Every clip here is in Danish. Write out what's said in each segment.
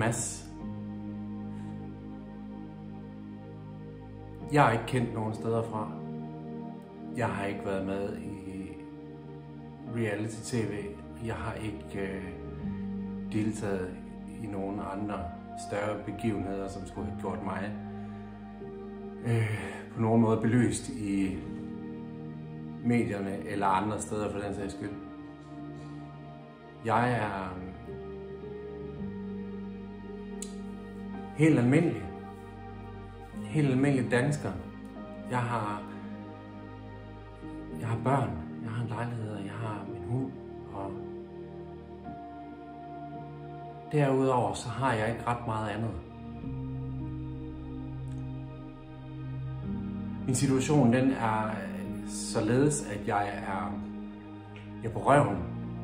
Mads. Jeg er ikke kendt nogen steder fra. Jeg har ikke været med i reality-tv. Jeg har ikke deltaget i nogen andre større begivenheder, som skulle have gjort mig på nogen måde belyst i medierne eller andre steder for den sags skyld. Jeg er helt almindelig. Helt almindelig dansker. Jeg har børn, jeg har en lejlighed, jeg har min hund, og derudover så har jeg ikke ret meget andet. Min situation den er således, at jeg er på røven.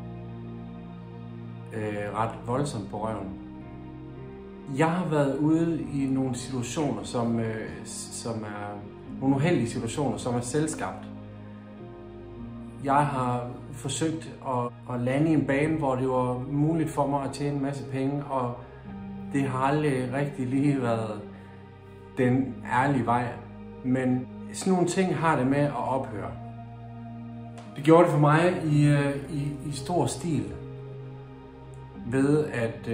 Ret voldsomt på røven. Jeg har været ude i nogle situationer, som er nogle uheldige situationer, som er selvskabt. Jeg har forsøgt at lande i en bane, hvor det var muligt for mig at tjene en masse penge, og det har aldrig rigtig lige været den ærlige vej. Men sådan nogle ting har det med at ophøre. Det gjorde det for mig i stor stil, ved at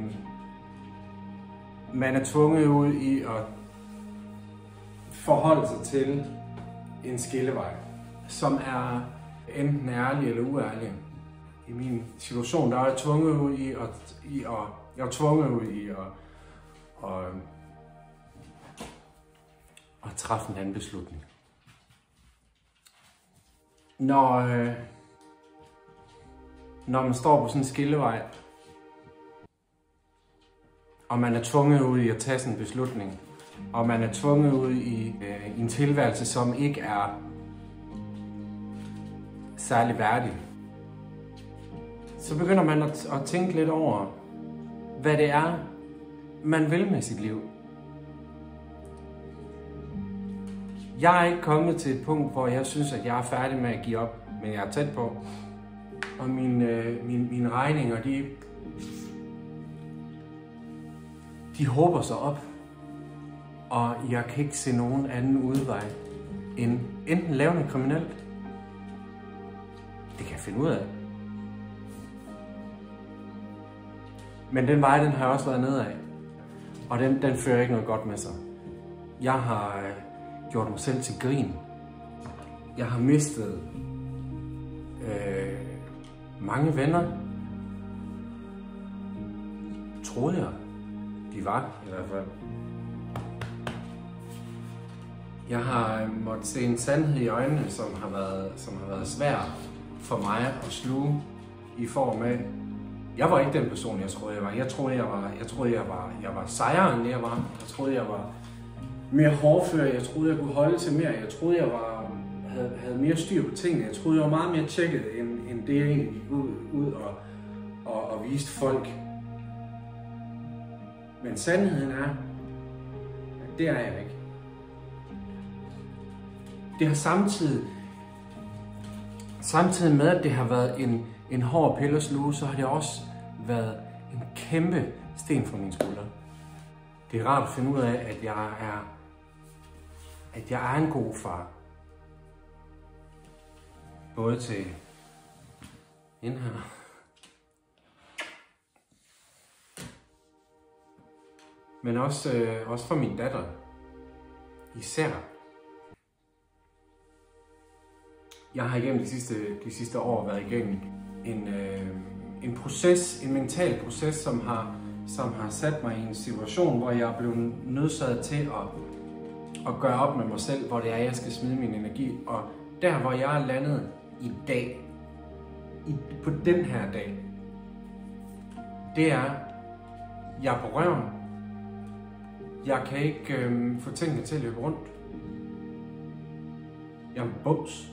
man er tvunget ud i at forholde sig til en skillevej, som er enten ærlig eller uærlig. I min situation der er jeg tvunget ud i at træffe en anden beslutning. Når man står på sådan en skillevej, og man er tvunget ud i at tage sådan en beslutning, og man er tvunget ud i en tilværelse, som ikke er særlig værdig, så begynder man at tænke lidt over, hvad det er, man vil med sit liv. Jeg er ikke kommet til et punkt, hvor jeg synes, at jeg er færdig med at give op, men jeg er tæt på. Og mine regninger, de håber sig op, og jeg kan ikke se nogen anden udvej end enten lave noget kriminelt. Det kan jeg finde ud af. Men den vej, den har jeg også været nedad, og den fører ikke noget godt med sig. Jeg har gjort mig selv til grin. Jeg har mistet mange venner. Troede jeg, de var i hvert fald. Jeg har måttet se en sandhed i øjnene, som har været svær for mig at sluge i form af, jeg var ikke den person, jeg troede, jeg var. Jeg troede, jeg var sejere, end jeg var. Jeg troede, jeg var mere hårdfør. Jeg troede, jeg kunne holde til mere. Jeg troede, jeg havde mere styr på tingene. Jeg troede, jeg var meget mere tjekket, end det jeg egentlig gik ud og viste folk. Men sandheden er, at det er jeg ikke. Det har samtidig med, at det har været en hård pille at sluge, så har det også været en kæmpe sten for mine skuldre. Det er rart at finde ud af, at jeg er en god far. Både til hende her, men også for min datter. Især. Jeg har igennem de sidste år været igennem en proces, en mental proces, som har sat mig i en situation, hvor jeg er blevet nødsaget til at gøre op med mig selv, hvor det er, jeg skal smide min energi. Og der, hvor jeg er landet i dag, på den her dag, det er, jeg er på røven. Jeg kan ikke få tingene til at løbe rundt. Jeg er en bums.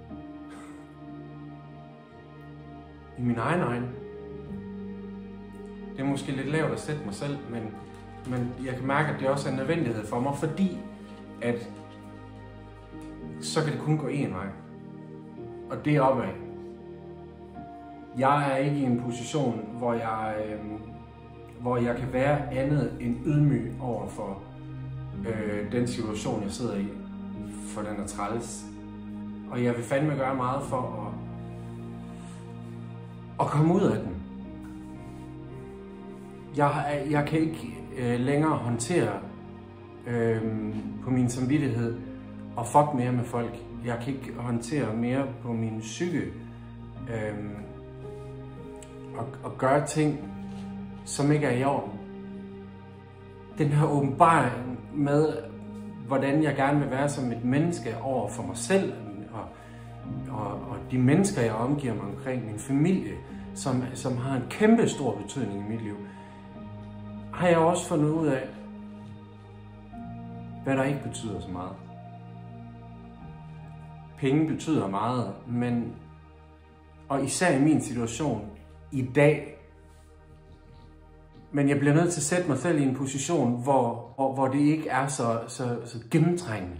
I min egen øjne. Det er måske lidt lavt at sætte mig selv, men jeg kan mærke, at det også er en nødvendighed for mig, fordi at så kan det kun gå én vej. Og det er opad. Jeg er ikke i en position, hvor jeg hvor jeg kan være andet end ydmyg over for den situation, jeg sidder i, for den er træls. Og jeg vil fandme gøre meget for at komme ud af den. Jeg kan ikke længere håndtere på min samvittighed og fuck mere med folk. Jeg kan ikke håndtere mere på min psyke og gøre ting, som ikke er i orden. Den her åbenbaring med, hvordan jeg gerne vil være som et menneske over for mig selv og de mennesker, jeg omgiver mig omkring, min familie, som har en kæmpe stor betydning i mit liv, har jeg også fundet ud af, hvad der ikke betyder så meget. Penge betyder meget, og især i min situation i dag, men jeg bliver nødt til at sætte mig selv i en position, hvor det ikke er så gennemtrængende.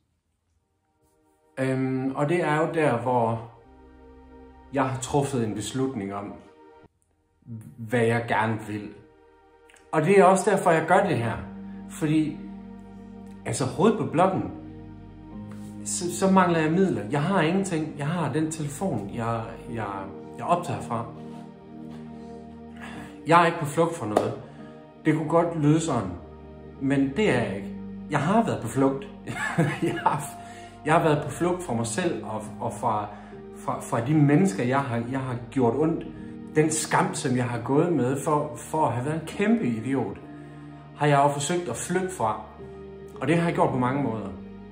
Og det er jo der, hvor jeg har truffet en beslutning om, hvad jeg gerne vil. Og det er også derfor, jeg gør det her. Fordi, altså hovedet på blokken, så mangler jeg midler. Jeg har ingenting. Jeg har den telefon, jeg optager fra. Jeg er ikke på flugt fra noget. Det kunne godt lyde sådan, men det er jeg ikke. Jeg har været på flugt. Jeg har været på flugt fra mig selv og fra de mennesker, jeg har gjort ondt. Den skam, som jeg har gået med for at have været en kæmpe idiot, har jeg jo forsøgt at flygte fra. Og det har jeg gjort på mange måder.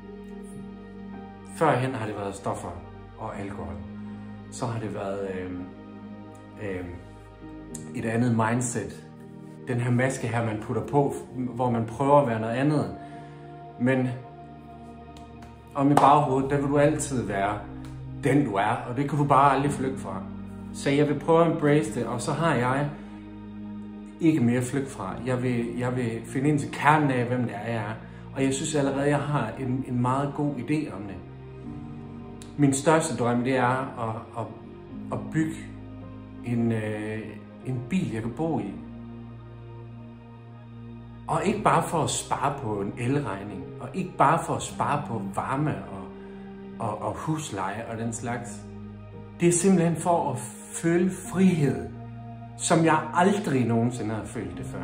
Førhen har det været stoffer og alkohol. Så har det været et andet mindset. Den her maske her, man putter på, hvor man prøver at være noget andet. Men om i baghovedet, der vil du altid være den du er, og det kan du bare aldrig flygte fra. Så jeg vil prøve at embrace det, og så har jeg ikke mere flygt fra. Jeg vil finde ind til kernen af, hvem det er, jeg er. Og jeg synes allerede, jeg har en meget god idé om det. Min største drøm, det er at bygge en bil, jeg kan bo i. Og ikke bare for at spare på en elregning, og ikke bare for at spare på varme og husleje og den slags. Det er simpelthen for at føle frihed, som jeg aldrig nogensinde har følt det før.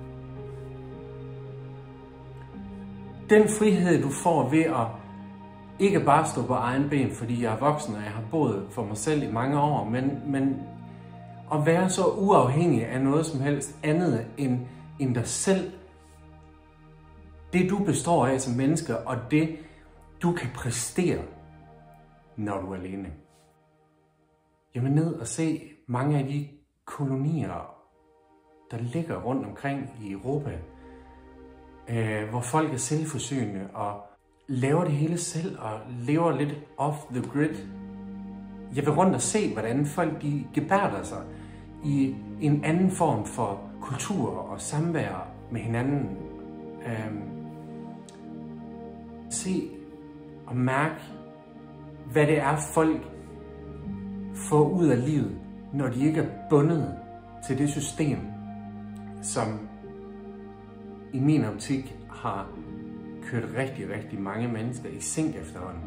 Den frihed, du får ved at ikke bare stå på egen ben, fordi jeg er voksen, og jeg har boet for mig selv i mange år, men at være så uafhængig af noget som helst andet end dig selv. Det du består af som menneske, og det du kan præstere, når du er alene. Jeg vil ned og se mange af de kolonier, der ligger rundt omkring i Europa, hvor folk er selvforsynende og laver det hele selv og lever lidt off the grid. Jeg vil rundt og se, hvordan folk de gebærder sig i en anden form for kultur og samvær med hinanden. Se og mærke, hvad det er, folk får ud af livet, når de ikke er bundet til det system, som i min optik har kørt rigtig, rigtig mange mennesker i sænk efterhånden.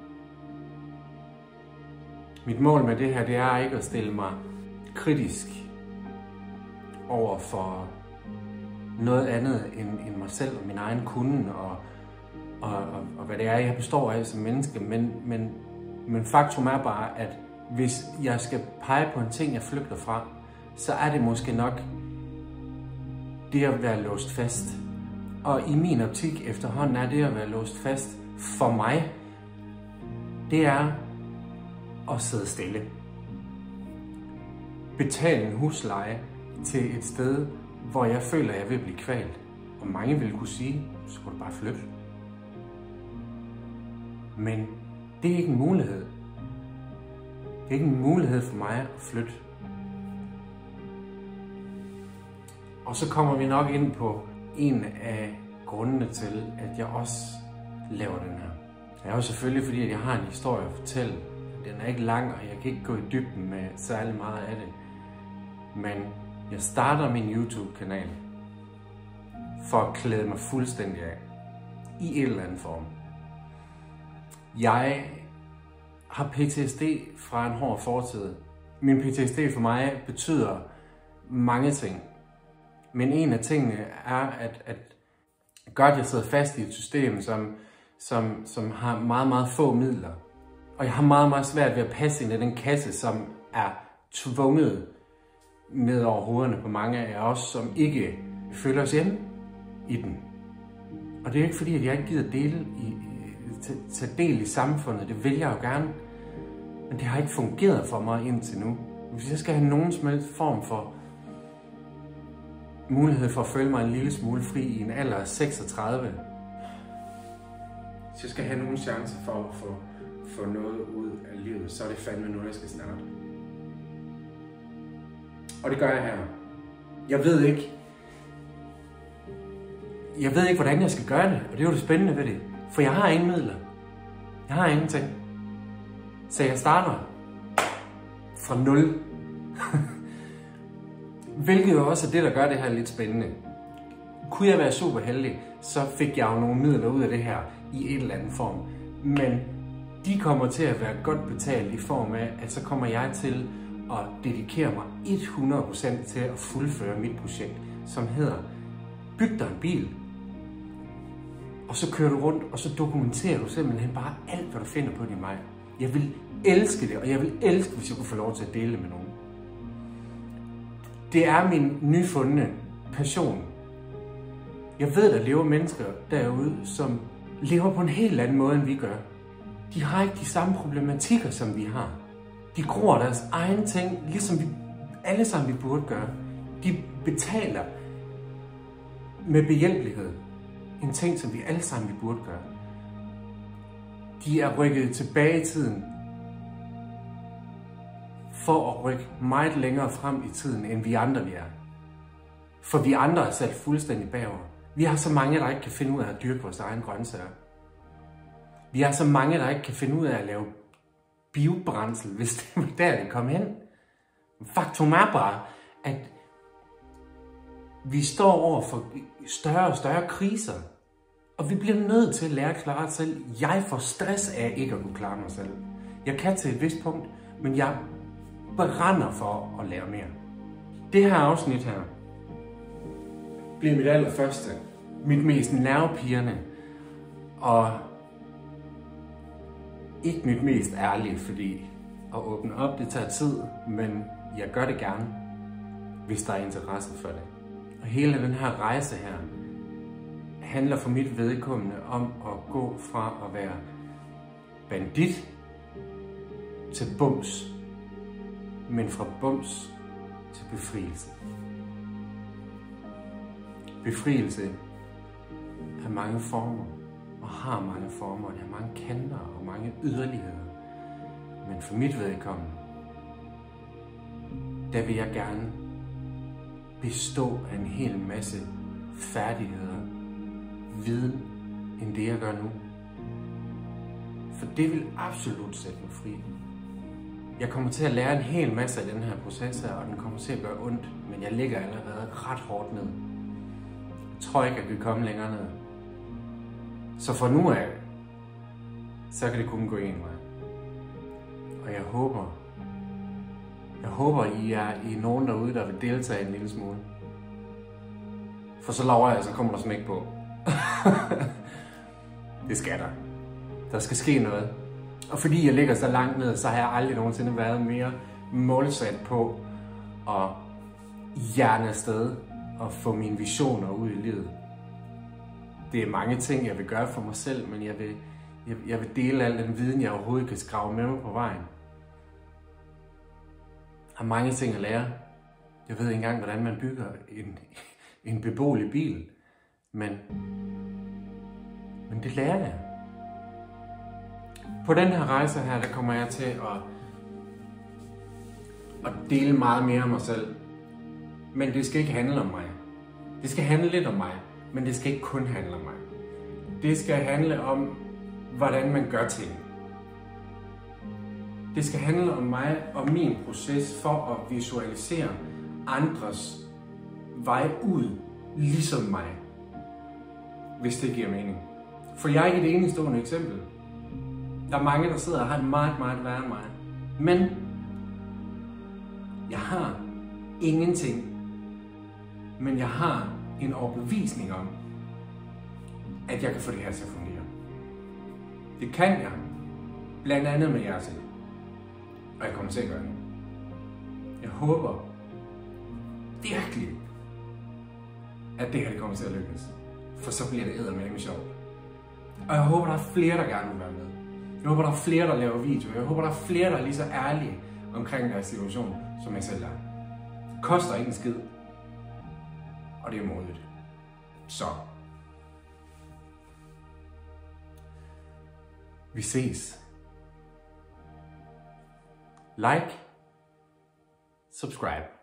Mit mål med det her, det er ikke at stille mig kritisk over for noget andet end mig selv og min egen kunden og hvad det er, jeg består af som menneske. Men faktum er bare, at hvis jeg skal pege på en ting, jeg flygter fra, så er det måske nok det at være låst fast. Og i min optik efterhånden er det at være låst fast for mig, det er at sidde stille. Betale en husleje til et sted, hvor jeg føler, at jeg vil blive kvalt. Og mange vil kunne sige, så skulle du bare flytte. Men det er ikke en mulighed. Det er ikke en mulighed for mig at flytte. Og så kommer vi nok ind på en af grundene til, at jeg også laver den her. Det er jo selvfølgelig fordi, at jeg har en historie at fortælle. Den er ikke lang, og jeg kan ikke gå i dybden med særlig meget af det. Men Jeg starter min YouTube-kanal for at klæde mig fuldstændig af. I en eller anden form. Jeg har PTSD fra en hård fortid. Min PTSD for mig betyder mange ting. Men en af tingene er, at godt jeg sidder fast i et system, som har meget, meget få midler. Og jeg har meget, meget svært ved at passe ind i den kasse, som er tvunget ned over hovederne på mange af os, som ikke føler os hjemme i den. Og det er jo ikke fordi, at jeg ikke gider tage del i samfundet. Det vil jeg jo gerne. Men det har ikke fungeret for mig indtil nu. Hvis jeg skal have nogen som helst form for mulighed for at føle mig en lille smule fri i en alder af 36. Hvis jeg skal have nogen chance for at få noget ud af livet, så er det fandme nu, jeg skal starte. Og det gør jeg her. Jeg ved ikke, hvordan jeg skal gøre det, og det er jo det spændende ved det. For jeg har ingen midler. Jeg har ingenting. Så jeg starter fra 0. Hvilket jo også er det, der gør det her lidt spændende. Kunne jeg være super heldig, så fik jeg jo nogle midler ud af det her i en eller anden form. Men de kommer til at være godt betalt i form af, at så kommer jeg til at dedikere mig 100% til at fuldføre mit projekt, som hedder byg dig en bil. Og så kører du rundt, og så dokumenterer du simpelthen bare alt, hvad du finder på din vej. Jeg vil elske det, og jeg vil elske, hvis jeg kunne få lov til at dele det med nogen. Det er min nyfundne passion. Jeg ved, der lever mennesker derude, som lever på en helt anden måde, end vi gør. De har ikke de samme problematikker, som vi har. De gror deres egen ting, ligesom vi alle sammen vi burde gøre. De betaler med behjælpelighed en ting, som vi alle sammen vi burde gøre. De er rykket tilbage i tiden for at rykke meget længere frem i tiden, end vi andre vi er. For vi andre er sat fuldstændig bagover. Vi har så mange, der ikke kan finde ud af at dyrke vores egen grøntsager. Vi har så mange, der ikke kan finde ud af at lave biobrændsel, hvis det var der, det kom hen. Faktum er bare, at vi står over for større og større kriser. Og vi bliver nødt til at lære at klare os selv. Jeg får stress af ikke at kunne klare mig selv. Jeg kan til et vist punkt, men jeg brænder for at lære mere. Det her afsnit her bliver mit allerførste, mit mest nervepirrende og ikke mit mest ærlige, fordi at åbne op, det tager tid, men jeg gør det gerne, hvis der er interesse for det. Og hele den her rejse her handler for mit vedkommende om at gå fra at være bandit til bums, men fra bums til befrielse. Befrielse har mange former, og har mange former, og det har mange kanter og mange yderligheder. Men for mit vedkommende, der vil jeg gerne bestå af en hel masse færdigheder, viden, end det jeg gør nu. For det vil absolut sætte mig fri. Jeg kommer til at lære en hel masse af den her proces her, og den kommer til at gøre ondt, men jeg ligger allerede ret hårdt ned. Jeg tror ikke, at jeg kan komme længere ned. Så fra nu af, så kan det kun gå en vej. Og jeg håber, I er nogen derude, der vil deltage en lille smule. For så lover jeg, så kommer der smæk på. Det skal der. Der skal ske noget. Og fordi jeg ligger så langt ned, så har jeg aldrig nogensinde været mere målsat på at hjerne afsted og få mine visioner ud i livet. Det er mange ting, jeg vil gøre for mig selv, men jeg vil dele al den viden, jeg overhovedet kan skrave med mig på vejen. Jeg har mange ting at lære. Jeg ved ikke engang, hvordan man bygger en beboelig bil, men det lærer jeg. På den her rejse her, der kommer jeg til at dele meget mere om mig selv. Men det skal ikke handle om mig. Det skal handle lidt om mig, men det skal ikke kun handle om mig. Det skal handle om, hvordan man gør ting. Det skal handle om mig og min proces for at visualisere andres vej ud, ligesom mig. Hvis det giver mening. For jeg er ikke et enestående eksempel. Der er mange, der sidder og har det meget, meget værre end mig. Men jeg har ingenting. Men jeg har en overbevisning om, at jeg kan få det her til at fungere. Det kan jeg. Blandt andet med jeres hjælp. Og jeg kommer til at gøre det. Jeg håber virkelig, at det her kommer til at lykkes. For så bliver det eddermame sjovt. Og jeg håber, der er flere, der gerne vil være med. Jeg håber, der er flere, der laver videoer. Jeg håber, der er flere, der er lige så ærlige omkring deres situation, som jeg selv er. Det koster ikke en skid. Og det er modigt. Så. Vi ses. Like. Subscribe.